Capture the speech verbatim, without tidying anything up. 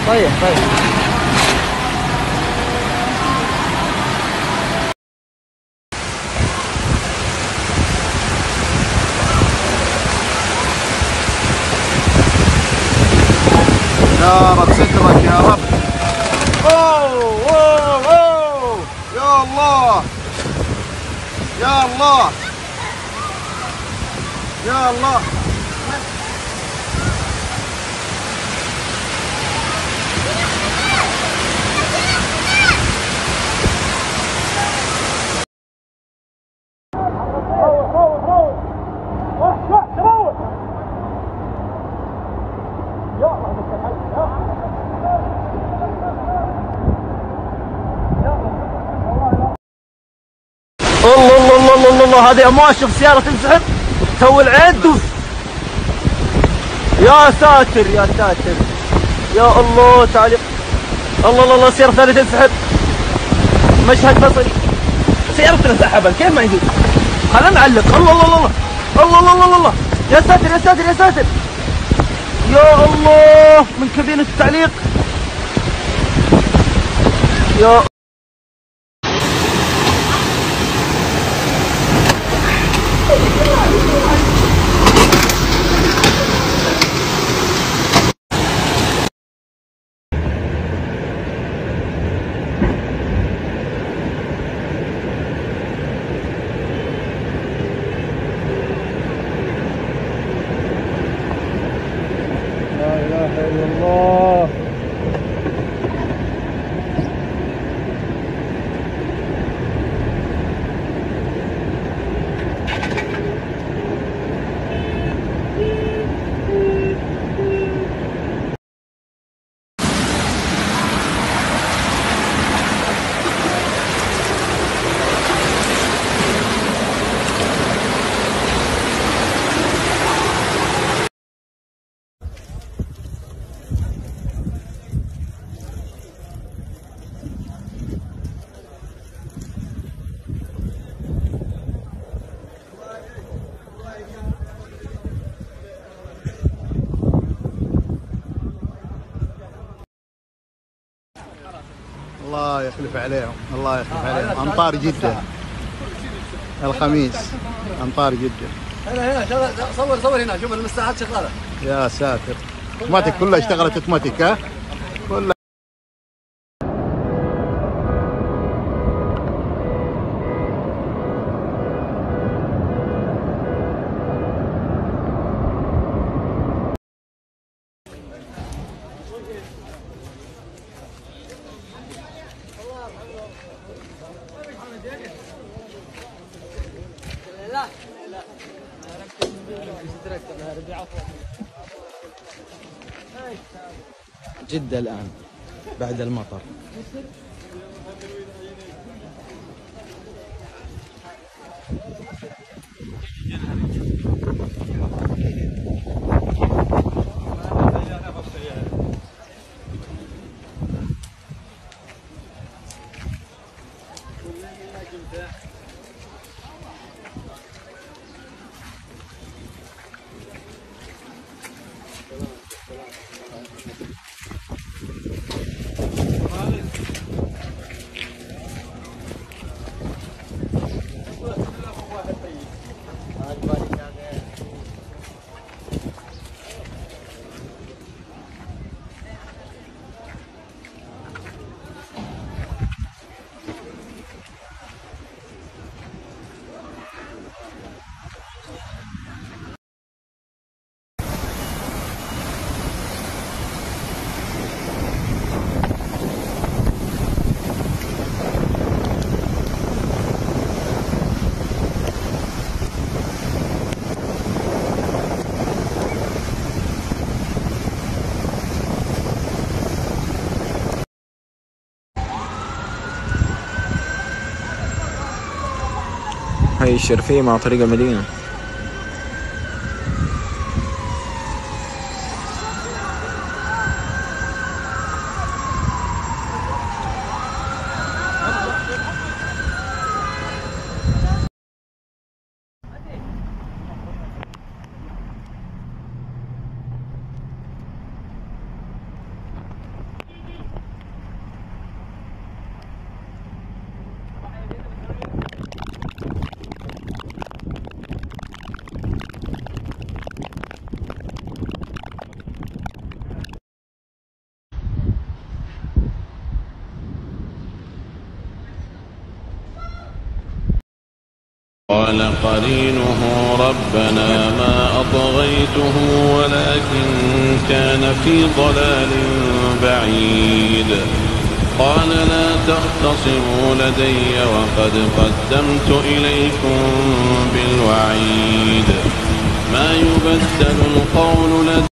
طيب طيب. يا رب سترك يا رب. اوه اوه اوه يا الله يا الله يا الله. الله الله الله الله الله، هذه امواج. شوف سيارة تنسحب تو العين دوس. يا ساتر يا ساتر يا الله. تعالي الله الله الله. سيارة ثانية تنسحب. مشهد بصري. سيارتنا سحبا كيف ما يجوز. خلينا نعلق. الله الله الله الله الله الله الله. يا ساتر يا ساتر يا ساتر يا الله. من كابينة التعليق يا الله. الله يخلف عليهم، الله يخلف عليهم. امطار جدة الخميس، امطار جدة. هنا هنا صور صور هنا. شوف المساحات شغالة. يا ساتر. اوتوماتيك كلها اشتغلت اوتوماتيك. ها كلها. جدة الآن بعد المطر. هاي الشرفية مع طريق المدينة. قال قرينه ربنا ما أطغيته ولكن كان في ضلال بعيد. قال لا تختصموا لدي وقد قدمت إليكم بالوعيد. ما يبدل القول لدي